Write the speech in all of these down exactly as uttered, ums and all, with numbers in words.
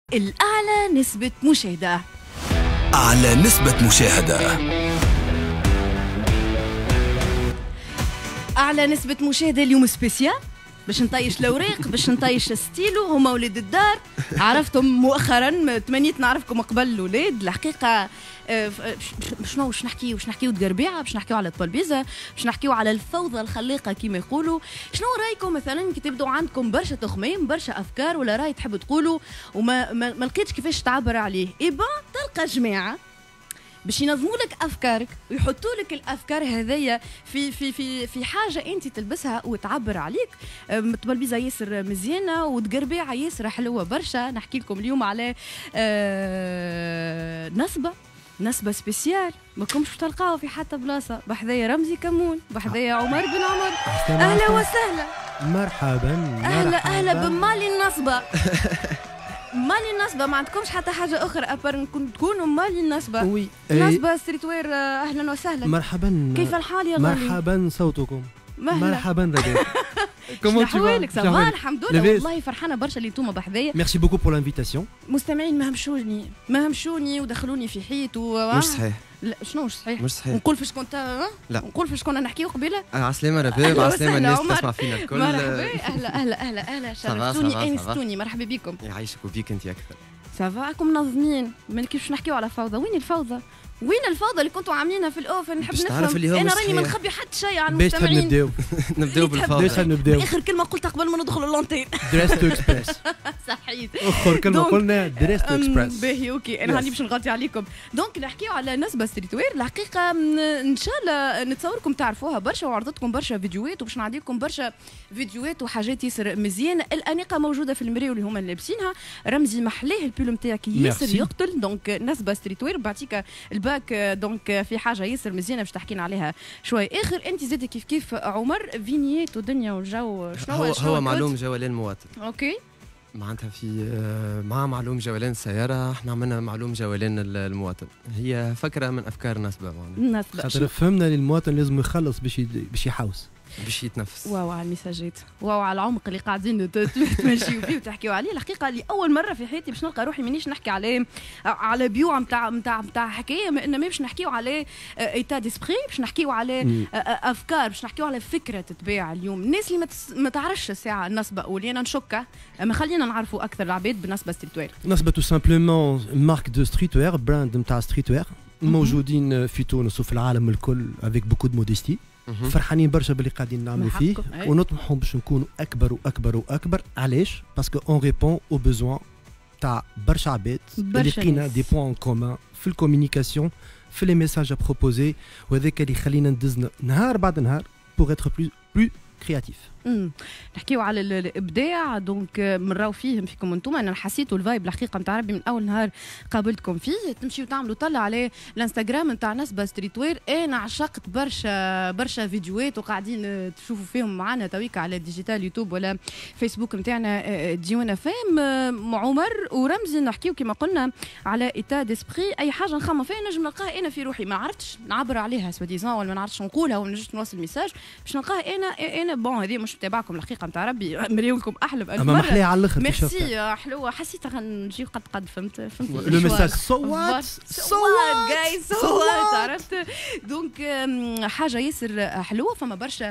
الأعلى نسبة مشاهدة. أعلى نسبة مشاهدة. أعلى نسبة مشاهدة اليوم سبيسيال باش نطيش الأوراق باش نطيش ستيلو. هما ولاد الدار، عرفتم مؤخرا، تمنيت نعرفكم قبل الأولاد. الحقيقة شنو باش نحكيو باش نحكيو تقربيعة، باش نحكيو على الطلبيزة، باش نحكيو على الفوضى الخليقة كما يقولوا. شنو رايكم مثلا كي تبدو عندكم برشا تخمام برشا أفكار ولا راي تحب تقولوا وما ما, ما لقيتش كيفاش تعبر عليه؟ إيبا تلقى جماعة باش ينظموا لك افكارك ويحطوا لك الافكار هذيا في في في في حاجه انت تلبسها وتعبر عليك. طبلبيزه ياسر مزيانه وتقربيعه ياسر حلوه برشا. نحكي لكم اليوم على آه نصبه نصبه سبيسيال ما كنتش تلقاوها في حتى بلاصه. بحذايا رمزي كمون، بحذايا عمر بن عمر. اهلا وسهلا، مرحبا اهلا اهلا بمالي النصبه. مالي النصبة، ما عندكمش حتى حاجة أخرى أبر تكونوا مالي النصبة؟ وي نصبة ستريت وير. أهلا وسهلا، مرحبا. كيف الحال يا غالي؟ مرحبا صوتكم. مهلا. مرحبا دادا. كومون أحوالك؟ سافا الحمد لله، والله فرحانة برشا اللي انتوما بحذايا. ميرسي بوكو بور لانفيتاسيون. مستمعين ما همشوني ما همشوني ودخلوني في حيط و مش صحيح. لا شنو مش صحيح؟ مش صحيح. نقول فاش كنت لا نقول فاش كنا نحكيو قبيله. عسلامة رباب، عسلامة الناس تسمع فينا الكل. مرحبا، اهلا اهلا اهلا اهلا، شرفتوني انستوني، مرحبا بكم. يعيشك وبيك انت اكثر. سافا راكم منظمين، ما كيفاش نحكيو على فوضى. وين الفوضى؟ وين الفوضى اللي كنتوا عاملينها في الاوفن؟ نحب نفهم. انا راني ما نخبي حتى شيء على المستمعين. باش نبداو نبداو بالفوضى. باش نبداو. اخر كلمه قلتها قبل ما ندخل اللونتين. دريس تو اكسبريس. صحيت. اخر كلمه قلنا دريس تو اكسبريس. باهي اوكي، انا هاني باش نغطي عليكم. دونك نحكيو على نصبه ستريت وير. الحقيقه ان شاء الله نتصوركم تعرفوها برشا وعرضتكم برشا فيديوهات وباش نعطيكم برشا فيديوهات وحاجات ياسر مزيانه. الانيقه موجوده في المرايه اللي هما لابسينها. رمزي محلاه البيلو نتاعك ياسر يقتل. دونك نصبه ستريت وير بعطيك الباك. دونك في حاجه ياسر مزيانه باش تحكينا عليها شوي اخر. انت زاد كيف كيف عمر فينيات ودنيا والجو شنو هو شنو هو معلوم جولان المواطن. اوكي، معناتها في مع معلوم جولان السياره احنا عملنا معلوم جولان المواطن. هي فكره من افكار نصبه معناتها. نصبه خاطر فهمنا المواطن لازم يخلص باش باش يحوس باش يتنفس. واو على المساجات، واو على العمق اللي قاعدين تمشيو فيه وتحكيوا عليه. الحقيقه لاول مره في حياتي باش نلقى روحي مانيش نحكي على على بيوع نتاع نتاع نتاع حكايه، انما باش نحكيو على ايتا ديسبري، باش نحكيو على افكار، باش نحكيو على فكره تتباع اليوم. الناس اللي ما تعرفش الساعه النصبه ولينا نشكها، اما خلينا نعرفوا اكثر العباد بالنسبه ستريت وير. نصبه تو سامبلومون مارك دو ستريت وير، براند نتاع ستريت وير موجودين في تونس وفي العالم الكل افيك بوكو دو موديستي. فرحانين برشا باللي قاعدين نعملوا فيه ونطمحوا باش نكونوا اكبر واكبر واكبر. علاش؟ باسكو اون ريبون او بوزوان تاع برشا عباد اللي لقينا دي بوان كومان في الكوميونيكاسيون، في لي ميساج بروبوزي، وهذاك اللي يخلينا ندزنا نهار بعد نهار بوغ اتر بلو بلو كرياتيف. امم نحكيو على الابداع. دونك نراو فيهم فيكم انتم. انا حسيتوا الفايب الحقيقه نتاع ربي من اول نهار قابلتكم فيه. تمشيو تعملوا طلع على الانستغرام نتاع نصبه ستريت وير. انا عشقت برشا برشا فيديوهات وقاعدين تشوفوا فيهم معنا تويك على الديجيتال يوتيوب ولا فيسبوك نتاعنا ديونا فام. عمر ورمزي نحكيو كما قلنا على ايتا ديسبري. اي حاجه نخمم فيها نجم نلقاها انا في روحي، ما عرفتش نعبر عليها سوا ديزون ولا ما نعرفتش نقولها ولا نجم نوصل ميساج باش نلقاها انا انا بون. هذه مش تابعكم الحقيقه نتاع ربي، مريولكم احلى بألف مره. محليه على الاخر. ميرسي حلوه، حسيت نجي قد قد فهمت فهمت لو ميساج سو وات سو وات جايز سو وات، عرفت. دونك حاجه ياسر حلوه. فما برشا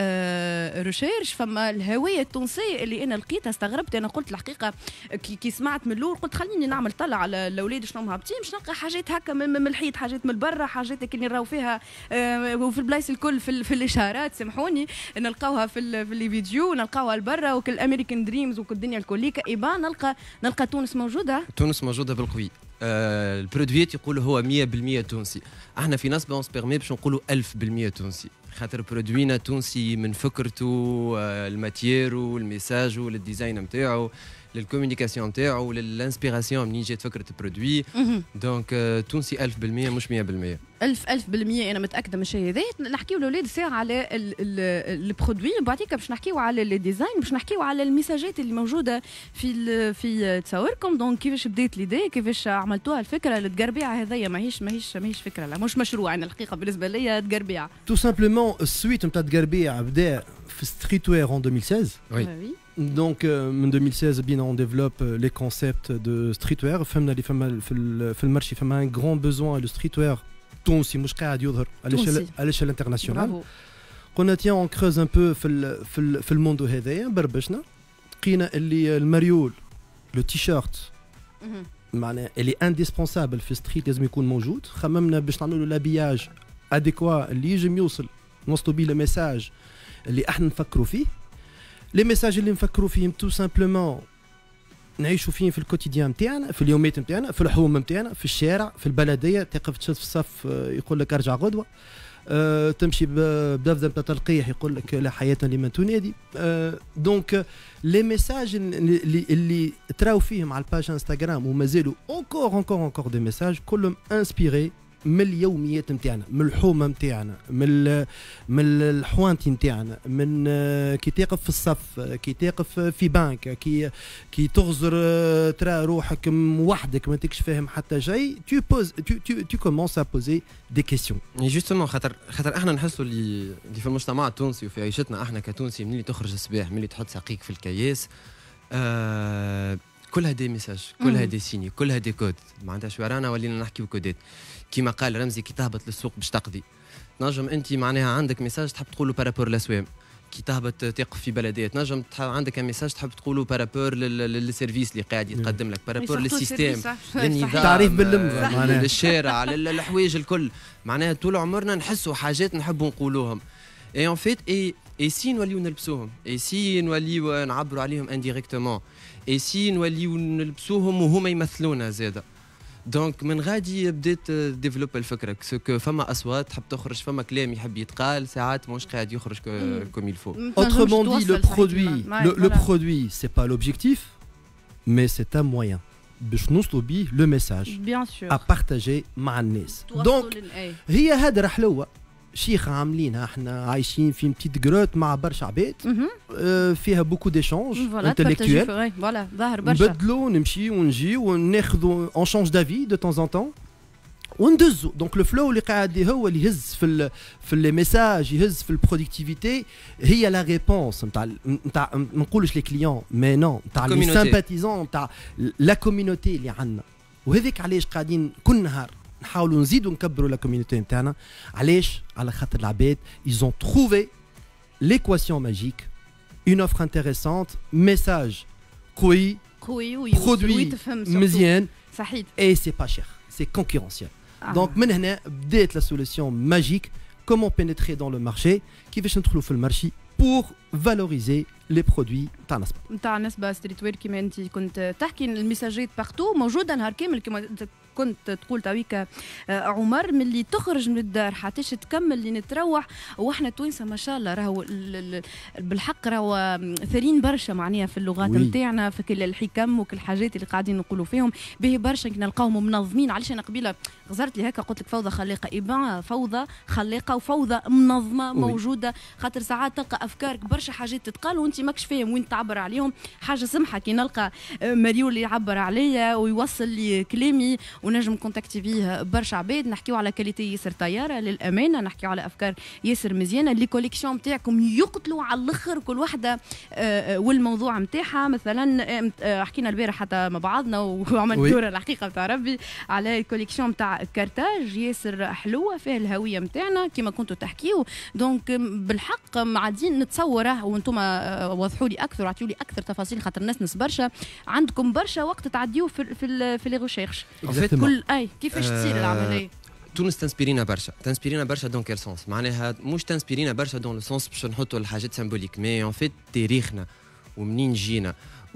ريشيرش، فما الهويه التونسيه اللي انا لقيتها استغربت. انا قلت الحقيقه كي, كي سمعت من الاول قلت خليني نعمل طلع على الاولاد شنو هابطين باش نلقى حاجات هكا من الحيط، حاجات من برا، حاجات اللي نراو فيها وفي البلايص الكل في, في الاشارات سامحوني نلقاوها في في الفيديو، نلقاوها لبرا وكل امريكان دريمز وكل الدنيا الكوليكا. ايبا نلقى نلقى تونس موجوده. تونس موجوده بالقوي. آه البرودويات يقولوا هو مية بالمية تونسي. احنا في نصبه اون سبيرمي باش نقولوا ألف بالمية تونسي، خاطر برودوينا تونسي من فكرته، آه الماتييرو، الميساج، للديزاين نتاعو، للكوميونيكاسيون نتاعو، للانسبيراسيون منين جات فكره البرودوي. دونك آه تونسي ألف بالمية مش مية بالمية. ألف ألف بالمية. أنا متأكدة من الشيء هذا. نحكيو لأولاد الساعة على البرودوي وبعديك باش نحكيو على الديزاين، باش نحكيو على الميساجات اللي موجودة في في تصاوركم. دونك كيفاش بدات ليدي، كيفاش عملتوها الفكرة التقربيعة هذيا. ماهيش ماهيش ماهيش فكرة، لا مش مشروع. أنا الحقيقة بالنسبة لي تقربيعة. تو سامبلومون السويت نتاع تقربيعة بدا في ستريت وير اون ألفين وستة عشر. وي Donc en deux mille seize bien on développe les concepts de streetwear. فهمنا اللي فما في المارشي فما un grand besoin de streetwear تونسي مش قاعد يظهر على l'échelle à l'échelle internationale. قلنا tiens on creuse un peu في ال في ال في الموندو هذايا بربشنا لقينا اللي المريول لو تيشيرت معناها اللي انديسبونسابل في ستريت لازم يكون موجود. خممنا باش نعملوا لابياج اديكوا اللي يجم يوصل نوصلوا بيه الميساج اللي احنا نفكروا فيه. لي ميساج اللي نفكروا فيهم تو سامبلومون نعيشوا فيهم في الكوتيديان نتاعنا في اليوميات نتاعنا في الحوم نتاعنا في الشارع في البلديه تقف تشد في الصف يقول لك ارجع غدوه. أه تمشي بدفذه بتاع تلقيح يقول لك لا حياه لمن تنادي. أه دونك لي ميساج اللي اللي تراو فيهم على الباج انستغرام ومازالوا اونكور اونكور اونكور دي ميساج كلهم انسبيري من اليوميات نتاعنا من الحومه نتاعنا من من الحوانتي نتاعنا من كي تقف في الصف كي تقف في بنك كي كي تغزر ترى روحك وحدك ما تكش فاهم حتى شيء tu poses tu tu tu commences à poser des questions. جوستومون خاطر خاطر احنا نحسوا اللي اللي في المجتمع التونسي وفي عيشتنا احنا كتونسي من اللي تخرج الصباح من اللي تحط ساقيك في الكياس آه كلها دي ميساج كلها دي سيني كلها دي كود معناتها شوارعنا ولينا نحكيو كودات كيما قال رمزي كي تهبط للسوق باش تقضي تنجم انت معناها عندك ميساج تحب تقولوا بارابور لاسوام كي تهبط تقف في بلديه تنجم عندك ميساج تحب تقولوا بارابور للسيرفيس اللي قاعد يتقدم لك بارابور للسيستيم للنظام تعريف باللمضه معناها للشارع للحوايج الكل معناها طول عمرنا نحسوا حاجات نحبوا نقولوهم اي اون فيت اي اي سي نوليو نلبسوهم اي سي نوليو نعبروا عليهم انديريكتومون اي سي نوليو نلبسوهم وهما يمثلونا زاده. دونك من غادي بديت ديفلوب الفكره سكو فما اصوات تحب تخرج فما كلام يحب يتقال ساعات مش قاعد يخرج كوم يلفو. Autrement dit le produit le, le produit c'est pas l'objectif mais c'est un moyen باش نوصلوا بيه لو ميساج à partager مع الناس. دونك هي هذا حلوه شيخة عاملينها احنا عايشين في بتيت جروت مع برشا عباد اه فيها بوكو ديشانج انتليكتويل فوالا ظاهر برشا نبدلوا نمشي ونجي وناخذوا اون شانج دافي دو طون ان طون وندزوا. دونك لو فلو اللي قاعد هو اللي يهز في ال في لي ميساج يهز في البرودكتيفيتي هي لا ريبونس نتاع نتاع ما نقولش لي كليون مي نو نتاع لي سامباتيزون نتاع لا كوميونيتي اللي عندنا. وهذيك علاش قاعدين كل نهار نحاولوا نزيدوا نكبروا لا كوميونيتي نتاعنا. علاش؟ على خاطر العباد ils ont trouvé l'équation magique une offre intéressante message قوي قوي produit مزيان صحيح et c'est pas cher c'est concurrentiel. آه. donc من هنا بدات لا سوليسيون ماجيك comment pénétrer dans le marché كيفاش ندخلوا في المارشي pour valoriser les produits تاع نسبة نتاع نسبة ستريت وير كيما انت كنت تحكي الميساجات بارتو موجوده نهار كامل كيما كنت تقول تويك عمر من اللي تخرج من الدار حتىش تكمل اللي نتروح. واحنا توينسه ما شاء الله راهو بالحق راهو ثرين برشا معناها في اللغات نتاعنا في كل الحكم وكل الحاجات اللي قاعدين نقولوا فيهم به برشا نلقاوهم منظمين. علاش انا قبيله غزرت لي هكا قلت لك فوضى خلاقه ايبان فوضى خلاقه وفوضى منظمه موجوده خاطر ساعات تلقى افكارك برشا حاجات تتقال وانت ماكش فاهم وين تعبر عليهم. حاجه سمحه كي نلقى مريول يعبر عليا ويوصل لي كلامي ونجم كونتاكتي فيه برشا عباد نحكيو على كاليتي ياسر طياره للامانه نحكيو على افكار ياسر مزيانه. اللي كوليكسيون نتاعكم يقتلوا على الاخر كل وحده والموضوع نتاعها. مثلا حكينا البارح حتى مع بعضنا وعملنا دوره الحقيقه بتاع ربي على الكوليكسيون نتاع كارتاج ياسر حلوه فيها الهويه نتاعنا كما كنتوا تحكيو. دونك بالحق قاعدين نتصوره وانتم وضحوا لي اكثر وعطيوا لي اكثر تفاصيل خاطر الناس نس برشا عندكم برشا وقت تعديوه في في في لي ريشيرش كل اي كيفاش تصير العمليه. تونس تنسبيرينا برشا تنسبيرينا برشا دون كيل سونس معناها مش تنسبيرينا برشا دون لو سونس باش نحطوا الحاجات سيمبوليك مي اون فيت تاريخنا ومنين جينا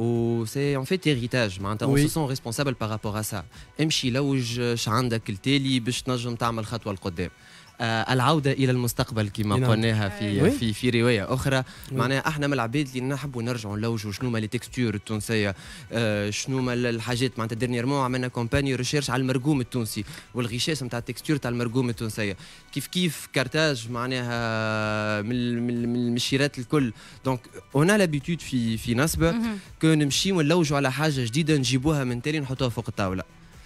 و سي اون فيت هيريتاج معناتها اون سون ريسبونسابل بارابور ا سا. امشي لوج اش عندك التالي باش تنجم تعمل خطوه لقدام. آه العوده الى المستقبل كما قلناها في في في روايه اخرى معناها احنا من العباد اللي نحبوا نرجعوا نلوجوا شنو ما لي تكستور التونسيه آه شنو ما الحاجات معناتها ديرنييرمون عملنا كومباني ريشيرش على المرقوم التونسي والغشاش نتاع التكستور تاع المرقوم التونسيه كيف كيف كارتاج معناها من من المشيرات الكل. دونك اون لابيتود في في نسبه كو نمشيو نلوجوا على حاجه جديده نجيبوها من تالي نحطوها فوق الطاوله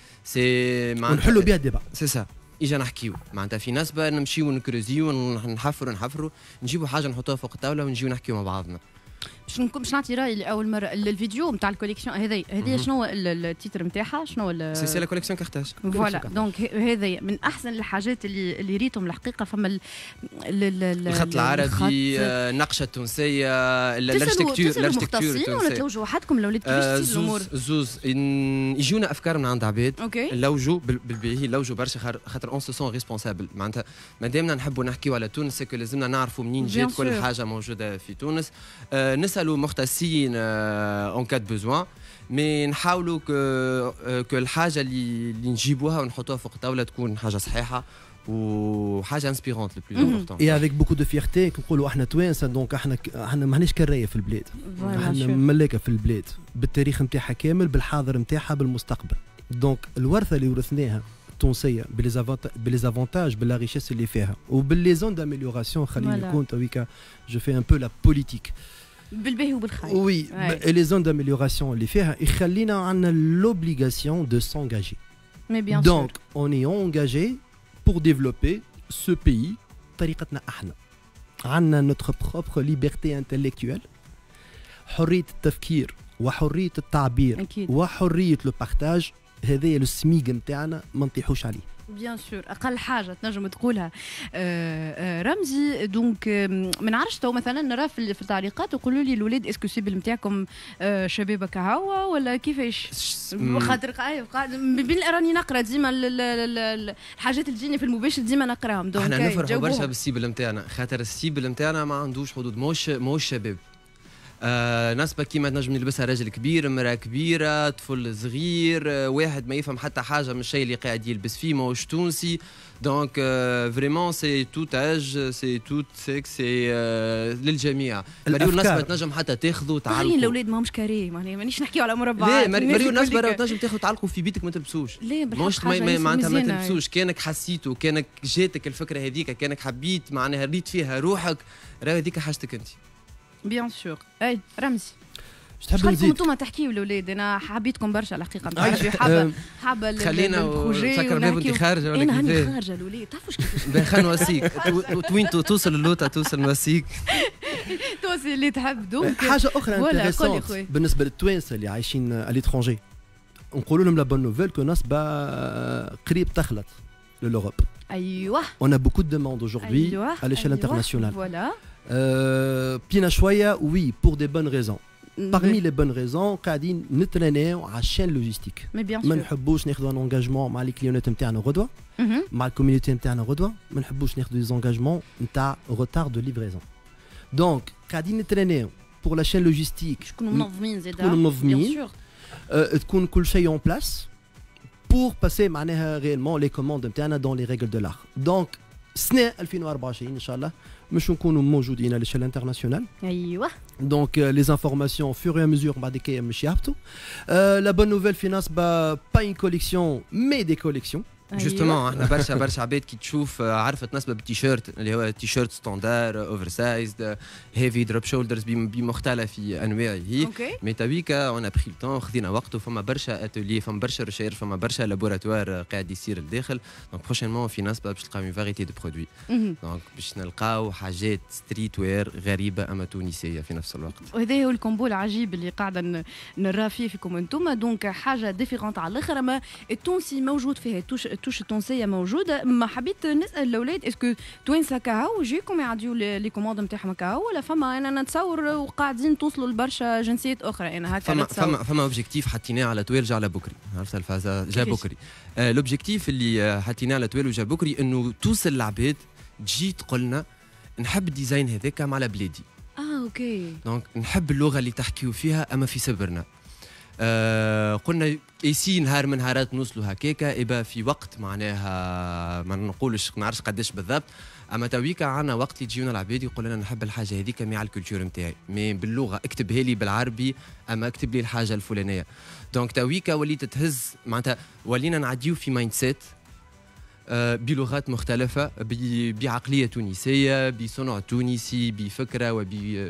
سي ونحلوا بها الديبا سي سا اجا نحكيو معناتها في نسبه نمشيو نكروزيو نحفروا نحفروا نجيبوا حاجه نحطوها فوق الطاوله ونجيو نحكيو مع بعضنا. باش باش نعطي رايي لاول مره الفيديو نتاع الكوليكسيون هذه هذه شنو هو التيتر نتاعها شنو سي سي لا كوليكسيون كارتاج فوالا دونك هذه من احسن الحاجات اللي اللي ريتهم الحقيقه فما الخط العربي النقشه التونسيه الاركتيكتور الاركتيكتور ولا تلوجوا وحدكم الاولاد كيفاش الامور زوز يجونا افكار من عند عباد نلوجوا بالباهي نلوجوا برشا خاطر اون سو سون ريسبونسابل معناتها مادامنا نحبوا نحكيوا على تونس سكو لازمنا نعرفوا منين جات كل حاجه موجوده في تونس نسالوا مختصين اون كاد بوزوان مي نحاولوا كو الحاجه اللي اللي نجيبوها ونحطوها فوق الطاوله تكون حاجه صحيحه وحاجه انسبيرونت لو بلو امبورطون اي افيك بوكو دو فيرتي نقولوا احنا توانسه دونك احنا احنا ماهناش كرايه في البلاد احنا ملاكه في البلاد بالتاريخ نتاعها كامل بالحاضر نتاعها بالمستقبل دونك الورثه اللي ورثناها التونسيه بليزافونتاج باللا ريشيس اللي فيها وباللي زون داميليوراسيون خلينا نكون تويكا جو في ان بو لا بوليتيك بالباهي وبالخير وي لي زون داميليوراسيون اللي فيها يخلينا عندنا لوبليغاسيون دو سونجاجي مي بيان دونك اون اي انجاجي pour développer ce pays طريقتنا احنا عندنا notre propre liberté intellectuelle حرية التفكير وحرية التعبير أكيد. وحرية لو بارتاج هذايا السميق نتاعنا ما نطيحوش عليه بيان سور اقل حاجه تنجم تقولها آآ آآ رمزي دونك ما نعرفش تو مثلا نرى في التعليقات يقولوا لي الاولاد اسكو سيبل نتاعكم شباب كهوا ولا كيفاش خاطر بين راني نقرا ديما الحاجات اللي تجيني في المباشر ديما نقراهم دونك احنا نفرحوا برشا بالسيبل نتاعنا خاطر السيبل نتاعنا ما عندوش حدود موش موش شباب آه ناس كيما تنجم نلبسها راجل كبير امراه كبيره طفل صغير آه واحد ما يفهم حتى حاجه من الشيء اللي قاعد يلبس فيه ماهوش تونسي دونك فريمون سي توت اج سي توت سيكس سي للجميع مريو الناس تنجم حتى تاخذوا تعلقوا الاولاد ماهمش كاري مانيش نحكيو على لا مربعات مريو الناس برا تنجم تاخذوا تعلقوا في بيتك ما تلبسوش لا مش معناتها ما تلبسوش كانك حسيتوا كانك جاتك الفكره هذيك كانك حبيت معناها ريت فيها روحك راه هذيك حاجتك انت بيان سور اي رمزي تحب نزيد انتم تحكيوا الاولاد انا حبيتكم برشا الحقيقه تعرفي حابه حابه خلينا نفكر باب انت خارجه ولا كيفاش انا هاني خارجه الاولاد تعرفوش كيفاش خلينا نواسيك وين توصل اللوطه توصل نواسيك توصل اللي تحب دونك حاجه اخرى انتريسونت بالنسبه للتوانسه اللي عايشين الاترونجي نقولوا لهم لا بون نوفيل كو ناس قريب تخلط لوروب ايوه on a beaucoup de demandes aujourd'hui أيوة. à l'échelle أيوة. internationale voilà بينا شويه oui pour des bonnes raisons parmi les bonnes raisons قاعدين نترينيو على الشين لوجيستيك ما نحبوش ناخذوا ان انجاجمون مع لي كليونات نتاعنا غدوه مع الكوميونيتي نتاعنا غدوه ما نحبوش ناخذوا دي انجاجمون نتاع روتار دو ليفريزون دونك قاعدين نترينيو pour la chaîne logistique تكونوا منظمين زيدا تكونوا منظمين تكون كل شيء اون بلاس pour passer معناها réellement les commandes نتاعنا dans les règles de l'art donc سنة ألفين وأربعة وعشرين ان شاء الله باش نكونوا موجودين على l'échelle internationale ايوه donc euh, les informations au fur et à mesure بعد كي مش يهبطوا la bonne nouvelle في نصبة pas une collection mais des collections جوستومون احنا برشا برشا عباد كي تشوف عرفت نسبه بالتيشيرت اللي هو تيشيرت ستاندار اوفر سايزد هيفي دروب شولدرز بمختلف انواعه مي تابيكا اون بري لو طون خذينا وقته فما برشا اتولي فما برشا ريشيرش فما برشا لابوراتوار قاعد يصير الداخل دونك بروشينمون في نسبه باش تلقاو اون فاريتي دو برودوي دونك باش نلقاو حاجات ستريت وير غريبه اما تونسيه في نفس الوقت وهذا هو الكومبو العجيب اللي قاعده نرى فيه فيكم انتم دونك حاجه ديفيرونت على الاخر اما التونسي موجود فيها التوش التونسيه موجوده ما حبيت نسال الاولاد اسكو توانسه كهو جيكم يعديوا لي كوموند نتاعهم كهو ولا فما انا نتصور وقاعدين توصلوا لبرشا جنسيات اخرى انا هكا فما فما فما اوبجيكتيف حطيناه على تويل جا على بكري عرفت الفازه جا بكري آه الاوبجيكتيف اللي حطيناه على تويل وجا بكري انه توصل العباد تجي تقول لنا نحب الديزاين هذاك مع بلادي اه اوكي دونك نحب اللغه اللي تحكيوا فيها اما في صبرنا آه قلنا ايسي نهار من نهارات نوصلوا هكاكا ابا في وقت معناها ما نقولش ما نعرفش قداش بالضبط اما تويكا عندنا وقت اللي تجيونا العباد يقول لنا نحب الحاجه هذيك مع الكولتور نتاعي مي باللغه اكتبها لي بالعربي اما اكتب لي الحاجه الفلانيه دونك تويكا وليت تهز معناتها ولينا نعديو في مايند سيت بلغات مختلفة بعقلية تونسية بصنع تونسي بفكرة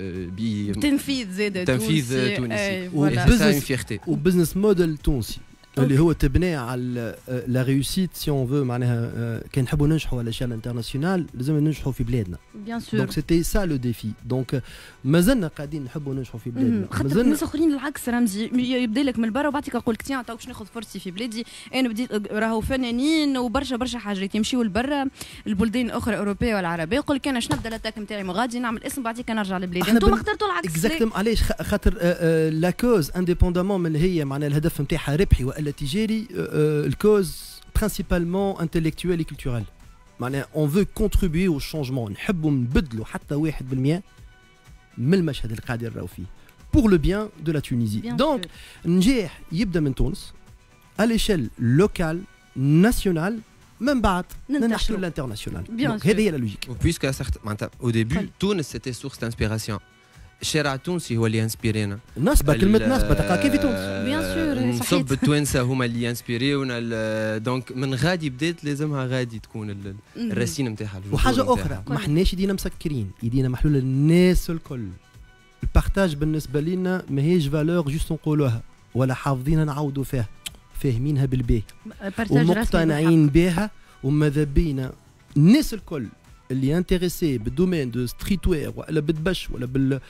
وبتنفيذ زاد تنفيذ تونسي وبزنس موديل تونسي اللي هو تبني على لا ريوسيت سي اون فو معناها كان نحبوا ننجحوا على شان انترناسيونال لازم ننجحوا في بلادنا بيان سور دونك سيتي سا لو ديفي دونك مازلنا قاعدين نحبوا ننجحوا في بلادنا خاطر الناس اخرين العكس رمزي يبدا لك من برا وبعدك يقول لك تيان تو باش ناخذ فرصتي في بلادي انا بديت راهو فنانين وبرشا برشا حاجات يمشيوا لبرا البلدان الاخرى الاوروبيه والعربيه يقول لك انا باش نبدا الاتاك نتاعي غادي نعمل اسم بعديك نرجع لبلادي انتم اخترتوا العكس اكزاكتوم علاش خاطر لا كوز انديبوندامون من هي معناها الهدف نتاعها ربحي والا تجاري الكوز برينسيبالمون انتلكتويل وكولتورال معناها اون فو كونتريبيي او شونجمون نحبوا نبدلوا حتى واحد بالمية من المشهد اللي قاعدين نراو فيه بور لو بيان دو لا تونيزي دونك النجاح يبدا من تونس على ليشيل لوكال ناسيونال من بعد ننتقلوا للانترناسيونال هذه هي لا لوجيك وبويسك معناتها او ديبي تونس سيتي سورس دانسبيراسيون الشارع التونسي هو اللي انسبيرينا نسبة كلمة نسبة تلقى كيف تونس بيان سور نصب التوانسة هما اللي انسبيريونا دونك من غادي بدات لازمها غادي تكون الرسين نتاعها وحاجة أخرى ما حناش يدينا مسكرين يدينا محلول الناس الكل البارتاج بالنسبة لنا ماهيش فالور جوست نقولوها ولا حافظين نعاودوا فيها فاهمينها بالبيه ومقتنعين بها وماذا بينا الناس الكل اللي انتريسي بالدومين دو ستريت وير ولا بالبش ولا بال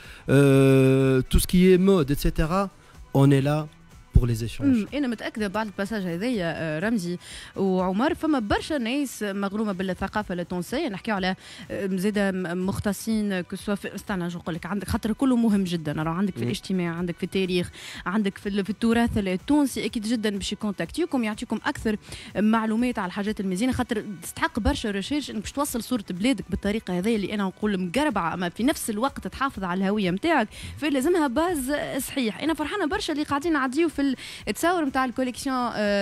تو سكي مود اتسيتيرا اون اي لا بور لي ايشونج. انا متاكده بعد الباساج هذايا رمزي وعمر فما برشا ناس مغرومه بالثقافه التونسيه نحكيو على زاده مختصين كسوا استنى نقول لك عندك خاطر كله مهم جدا راه عندك في الاجتماع عندك في التاريخ عندك في, في التراث التونسي اكيد جدا باش يكونتاكتيكم يعطيكم اكثر معلومات على الحاجات المزيانه خاطر تستحق برشا ريشيرش انك باش توصل صوره بلادك بالطريقه هذه اللي انا نقول مقربعه اما في نفس الوقت تحافظ على الهويه نتاعك فلازمها باز صحيح. انا فرحانه برشا اللي قاعدين نعديو في التصاور نتاع الكوليكسيون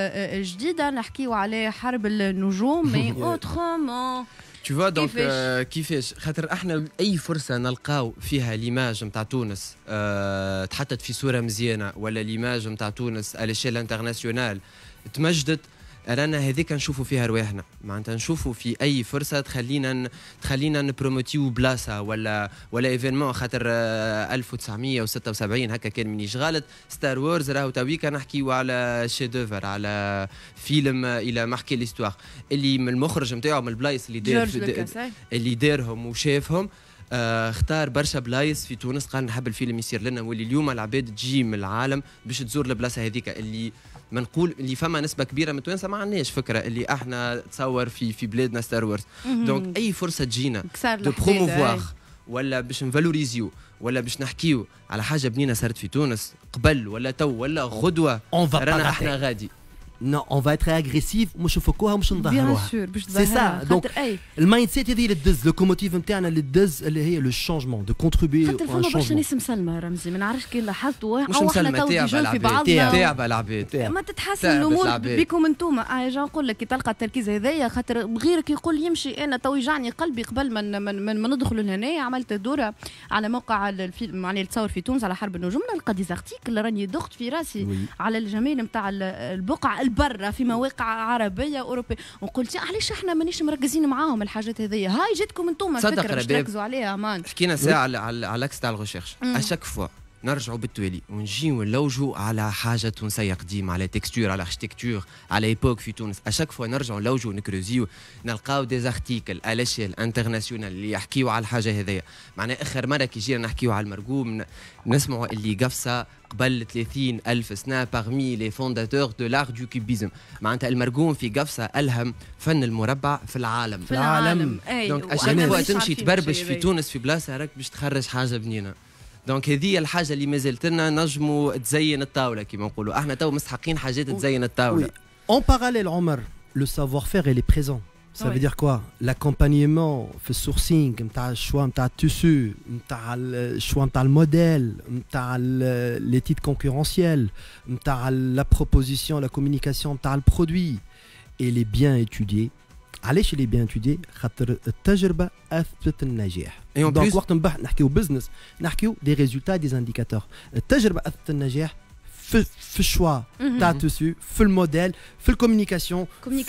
الجديده نحكيو على حرب النجوم مي اوترومون Tu vois donc euh, كيفاش خاطر احنا اي فرصه نلقاو فيها ليماج نتاع تونس أه تحطت في صوره مزيانه ولا ليماج نتاع تونس على شيل انترناسيونال تمجدت رانا هذيك نشوفوا فيها رواحنا معناتها نشوفوا في اي فرصه تخلينا تخلينا نبروموتيو بلاصه ولا ولا ايفينمون خاطر ألف وتسعمية وستة وسبعين هكا كان مانيش غلط ستار وورز راهو تويكا نحكيو على شيدوفر على فيلم الى ماركي ليستوار اللي من المخرج نتاعو من البلايص اللي دار اللي دارهم وشافهم آه اختار برشا بلايص في تونس قال نحب الفيلم يصير لنا واللي اليوم العباد تجي من العالم باش تزور البلاصه هذيك اللي ما نقول اللي فما نسبه كبيره من توانسه ما عندناش فكره اللي احنا تصور في في بلادنا ستار وورز دونك اي فرصه تجينا دو بروموفوار ولا باش نفالوريزيو ولا باش نحكيو على حاجه بنينه صارت في تونس قبل ولا تو ولا غدوه رانا احنا غادي Non, on va être agressif, مش نفكوها مش نظهروها. سي سا دونك المايند سيت هذه اللي تدز لوكوموتيف نتاعنا اللي تدز اللي هي لو شونجمون دو كونتريبيي خاطر فما برشا ناس مسلمه رمزي ما نعرفش كي لاحظتوا مش مسلمه تاع في بعضنا تاع العباد ما تتحسن الامور بكم انتم اجا نقول لك كي تلقى التركيز هذايا خاطر غيرك يقول يمشي انا تو يجعني قلبي قبل ما من من ما ندخلوا لهنا عملت دوره على موقع الفيلم معني تصور في تونس على حرب النجوم نلقى ديزارتيكل راني دخت في راسي على الجمال نتاع البقع البرة في مواقع عربيه اوروبيه وقلت علاش احنا مانيش مركزين معاهم الحاجات هذيا هاي جاتكم انتم الفكره باش تركزوا عليها مان حكينا ساعه على على الاكس تاع الريشيرش اشاك فوا نرجعوا بالتوالي ونجيو نلوجوا على حاجه تونسيه قديمه على تكستور على اركتيكتور على ايبوك في تونس اشاك فوا نرجعوا نلوجوا نكروزيو نلقاو دي زارتيكل على شيل انترناسيونال اللي يحكيوا على الحاجه هذيا معناها اخر مره كي جينا نحكيوا على المرقوم نسمعوا اللي قفصه قبل ثلاثين ألف سنة parmi les fondateurs de l'art du cubisme معناتها المرقوم في قفصة ألهم فن المربع في العالم في العالم دونك أشاك فوا تمشي تبربش في تونس في بلاصة راك باش تخرج حاجة بنينة دونك هذه الحاجة اللي مازالت لنا نجموا تزين الطاولة كما نقولوا احنا تو مستحقين حاجات تزين الطاولة. En parallèle عمر le savoir-faire il est présent. Ça oui. veut dire quoi? L'accompagnement في السورسينغ نتاع الشوا نتاع التيسو نتاع الشوا نتاع الموديل نتاع لي تيت كونكورونسيال نتاع لا بروبوزيسيون لا كومونيكاسيون نتاع البرودوي il est bien étudié. علاش اللي بيان تودي خاطر التجربه اثبتت النجاح دونك وقت نبح نحكيو بزنس نحكيو دي ريزولتا دي انديكاتور التجربه اثبتت النجاح في في الشوا تاع التيسو في الموديل في الكومونيكاسيون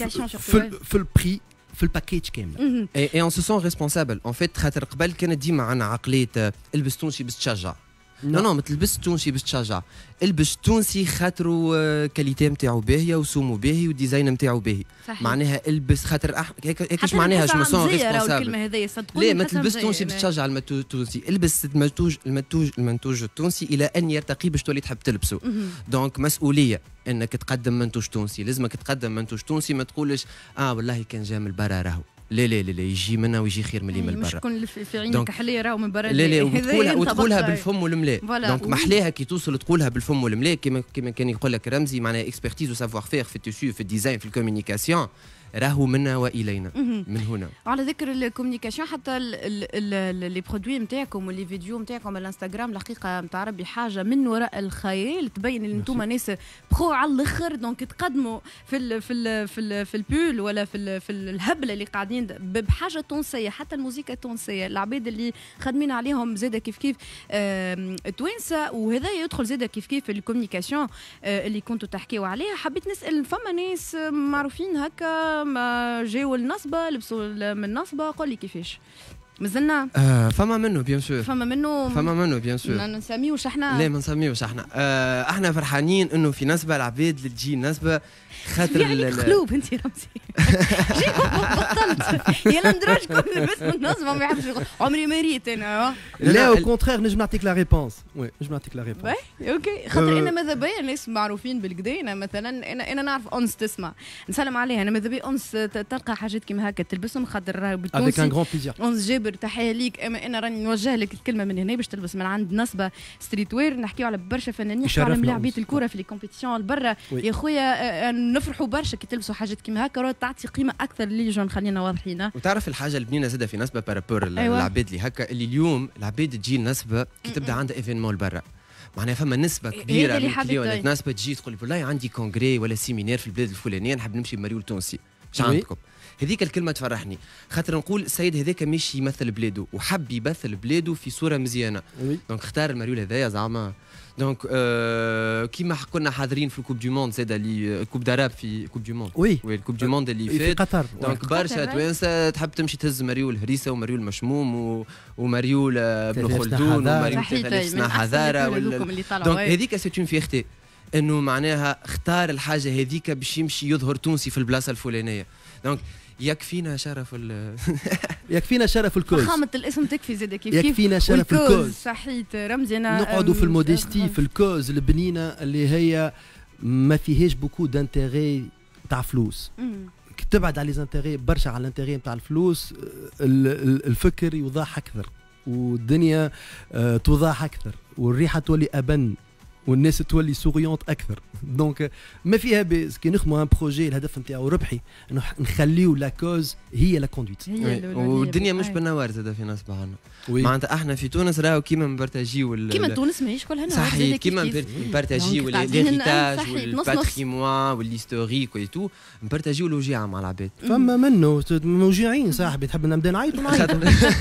في في البري في الباكيج كامل اي اون سو سون ريسبونسابل ان فيت خاطر قبل كانت ديما عندنا عقليه البس تونسي باش تشجع نو نو ما تلبس تونسي باش تشجع، البس تونسي خاطرو كاليتي نتاعو باهيه وسومو باهي والديزاين نتاعو باهي. معناها البس خاطر هيك هيك معناها جو سون ريسبونسابل. لا ما تلبس تونسي باش تشجع المنتوج التونسي، البس المنتوج المنتوج المنتوج التونسي الى ان يرتقي باش تولي تحب تلبسه. دونك مسؤوليه انك تقدم منتوج تونسي، لازمك تقدم منتوج تونسي، ما تقولش اه والله كان جا من البرا راهو، لا لا لا يجي منا ويجي خير من اللي من برا. مش كل في عينك حليه راهو من برا. لا لا وتقولها وتقولها بالفم والملاء. دونك محلاها كي توصل تقولها بالفم والملاء كما كما كان يقول لك رمزي، معناها اكسبرتيز وسافوار فير في التيشو في الديزاين في الكوميونيكاسيون، راهو منا والينا من هنا. على ذكر الكوميونيكاسيون حتى لي برودوي نتاعكم واللي فيديو نتاعكم على الانستغرام الحقيقه نتاع ربي حاجه من وراء الخيال، تبين ان انتم ناس برو على الاخر، دونك تقدموا في ال في ال في ال في البول ولا في ال في الهبله اللي قاعدين بحاجه تونسيه، حتى الموسيقى التونسيه العباد اللي خادمين عليهم زاده كيف كيف توانسه، وهذا يدخل زاده كيف كيف في الكوميونيكاسيون اللي كنتوا تحكيوا عليها. حبيت نسال فما ناس معروفين هكا ما جاوا النصبه لبسوا من النصبه، قول لي كيفاش مازلنا؟ آه فما منه بيان سور، فما منه فما منه بيان سور. ما نسميوش احنا؟ لا ما نسميوش احنا. آه احنا فرحانين انه في نسبه العباد اللي تجي نسبه خاطر يعني خلوب انت رمزي. بطلت يا لندروج كل بس النصبه ما يحبش عمري ما ريت انا. لا او كونترير نجم نعطيك لا ريبونس. وي نجم نعطيك لا ريبونس. اوكي خاطر انا ماذا بيا ناس معروفين بالكدا، انا مثلا انا انا نعرف انس تسمع نسلم عليها، انا ماذا بيا انس تلقى حاجات كيما هكا تلبسهم خاطر راهو بالتونسي. افيك ان غران بليزير. انس جابر تحيه ليك، اما انا راني نوجه لك الكلمه من هنا باش تلبس من عند نصبه ستريت وير. نحكيو على برشا فنانين، نحكيو على ملاعبيه الكره في لي كومبيتيسيون برا يا خويا، نفرحوا برشا كي تلبسوا حاجات كيما هكا، راه تعطي قيمه اكثر للجون، خلينا واضحين. وتعرف الحاجه البنينه زاده في نسبه بارابور العباد اللي هكا، اللي اليوم العباد تجي نسبه كي تبدا عندها ايفينمون لبرا، معناها فما نسبه كبيره من الكليون نسبه تجي تقول والله عندي كونغري ولا سيمينير في البلاد الفلانيه نحب نمشي مريول تونسي، اش عندكم؟ هذيك الكلمه تفرحني، خاطر نقول السيد هذاك ماشي يمثل بلاده وحب يمثل بلاده في صوره مزيانه، دونك اختار المريول هذايا زعما. دونك آه كيما كنا حاضرين في الكوب دو موند زاد اللي كوب داراب في كوب دو موند، وي الكوب دو موند اللي فات في قطر، دونك برشا توانسه تحب تمشي تهز مريول هريسه ومريول مشموم و... ومريول ابن خلدون ومريول ثلاث سنين حذاره وال... دونك هذيك سي اون فيختي انه معناها اختار الحاجه هذيك باش يمشي يظهر تونسي في البلاصه الفلانيه. دونك يكفينا شرف ال يكفينا شرف الكوز، فخامة الاسم تكفي زاد كيف كيف يكفينا شرف الكوز. صحيت رمزي انا نقعدوا في الموديستي في الكوز البنينه اللي هي ما فيهاش بوكو دانتيغي تاع فلوس، تبعد على لي زانتيغي برشا على الانتيغي نتاع الفلوس، الفكر يوضح اكثر والدنيا توضح اكثر والريحه تولي ابن والناس تولي سوريونت اكثر. دونك ما فيها باس كي نخدموا ان بروجي الهدف نتاعو ربحي انه نخليو لا كوز هي لا كوندويت، والدنيا مش بالنوار زاد في ناس بعنا. معناتها احنا في تونس راهو كيما نبارتاجيو كيما تونس ماهيش كلها نوار صحيح، كيما نبارتاجيو ليغيتاج والباتريمون والهيستوريك ويتو، نبارتاجيو الوجيعه مع العباد. فما منه موجوعين صاحبي، تحب نبدا نعيط ونعيط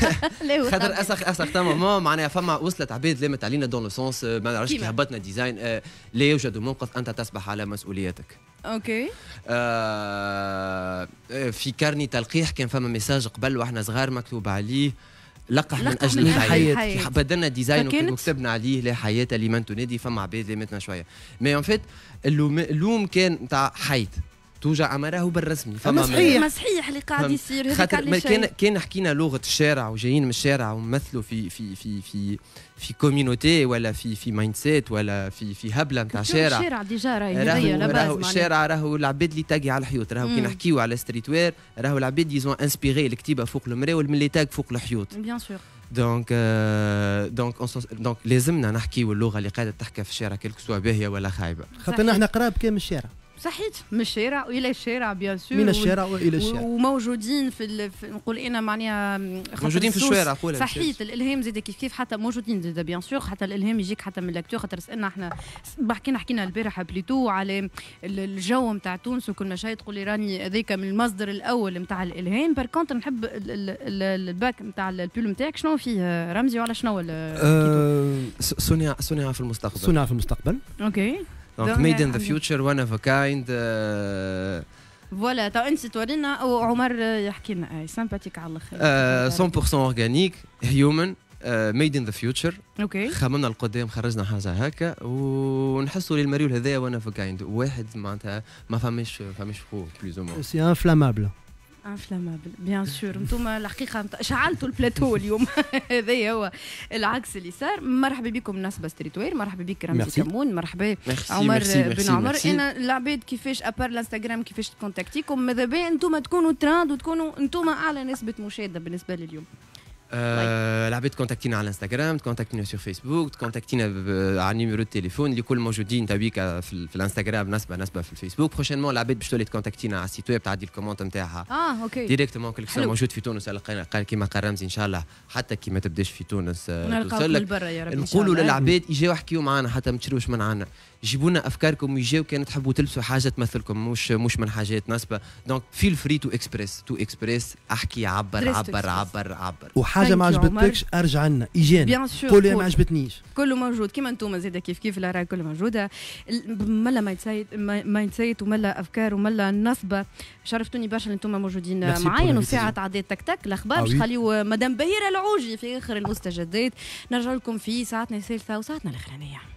خاطر اسخ اسخ تمام معناها فما وصلت عباد لامت علينا دون لو سونس ما نعرفش كي هبطنا ديزاين آه لا يوجد موقف انت تسبح على مسؤوليتك. اوكي. آه في كارني تلقيح كان فما ميساج قبل واحنا صغار مكتوب عليه لقح من اجل الحياه، بدلنا ديزاين وكتبنا عليه لا حياه لمن تنادي، فما عباد لمتنا شويه مي اون فيت اللوم كان نتاع حيد توجع امره بالرسمي، فما صحيح صحيح اللي قاعد يصير خاطر كان كان حكينا لغه الشارع وجايين من الشارع وممثلوا في في في في في كوميونيتي ولا في في مايند سيت ولا في في هبله نتاع شارع. الشارع ديجا راهي هذيا لا باز، الشارع راهو العباد اللي تاقي على الحيوط، راهو كي نحكيو على ستريت وير راهو العباد يزون انسبيري الكتيبه فوق المراول من اللي تاق فوق الحيوط بيان سور. دونك دونك دونك لازمنا نحكيو اللغه اللي قاعده تحكى في الشارع كيلك سوا باهيه ولا خايبه، خاطرنا احنا قراب كان من الشارع. صحيت من الشارع والى الشارع بيان سور، من الشارع والى الشارع وموجودين في, في نقول انا معناها موجودين في الشوارع قولها صحيت. الالهام زاد كيف كيف حتى موجودين زاد بيان سور، حتى الالهام يجيك حتى من الاكتور، خاطر سالنا احنا حكينا حكينا البارحه بليتو على الجو نتاع تونس وكل مشاي تقول لي راني هذاك من المصدر الاول نتاع الالهام. بار كونت نحب الباك نتاع البول نتاعك شنو فيه رمزي ولا شنو؟ صنع صنع في المستقبل، صنع في المستقبل. اوكي دونك ميد ان ذا فيوتشر وان اوف ا كايند. فوالا تو انت تورينا وعمر يحكي لنا اي سامباتيك على الاخر. مية بالمية اورغانيك هيومن ميد ان ذا فيوتشر. اوكي خممنا القدام خرجنا حاجه هكا ونحسوا للمريول هذايا وانا في كايند واحد معناتها ما فماش فماش خو بلوز او مون سي انفلامابل انفلامابل بيان سور. انتم الحقيقه شعلتوا البلاتو اليوم هذا هو العكس اللي صار. مرحبا بكم مناسبه ستريت وير، مرحبا بك رمزي كمون، مرحبا عمر بن عمر. انا العباد كيفاش ابار الانستغرام كيفاش تكونتاكتيكم، ماذا بيا انتم تكونوا تراند وتكونوا انتم اعلى نسبه مشاهده بالنسبه لي اليوم. آه العباد تكونتاكتينا على الانستغرام، تكونتاكتينا سور فيسبوك، تكونتاكتينا على النيميرو التليفون اللي كل موجودين تبيك في, في الانستغرام نسبه نسبه في الفيسبوك. بروشينمون العباد باش تولي تكونتاكتينا على السيت ويب تعدي الكومونت نتاعها اه اوكي ديريكتومون كل موجود في تونس قال كيما قال رمزي ان شاء الله حتى كي ما تبداش في تونس توصل لك برا يا رب. نقولوا للعباد يجيو يحكيوا معنا حتى ما تشروش من عنا، جيبوا لنا افكاركم ويجيو كان تحبوا تلبسوا حاجه تمثلكم مش مش من حاجات نسبه. دونك فيل فري تو اكسبريس تو اكسبريس احكي عبر عبر عبر عبر وحاجه ما عجبتكش ارجع لنا ايجانا قولوا ما عجبتنيش كله موجود كيما انتم زيد كيف كيف الآراء كله موجوده. ملا ما يتسيد ما يتسيد وملا افكار وملا نصبه. شرفتوني برشا انتم موجودين معايا وساعه تعديت تك تك الاخبار باش نخليو مدام بهيره العوجي في اخر المستجدات. نرجع لكم في ساعتنا الثالثه وساعتنا الاخرانيه.